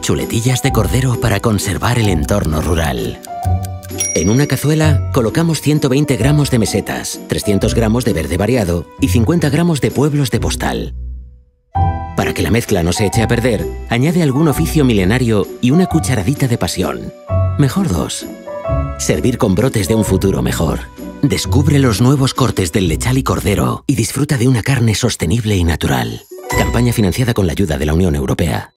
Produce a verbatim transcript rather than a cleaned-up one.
Chuletillas de cordero para conservar el entorno rural. En una cazuela colocamos ciento veinte gramos de mesetas, trescientos gramos de verde variado y cincuenta gramos de pueblos de postal. Para que la mezcla no se eche a perder, añade algún oficio milenario y una cucharadita de pasión. Mejor dos. Servir con brotes de un futuro mejor. Descubre los nuevos cortes del lechal y cordero y disfruta de una carne sostenible y natural. Campaña financiada con la ayuda de la Unión Europea.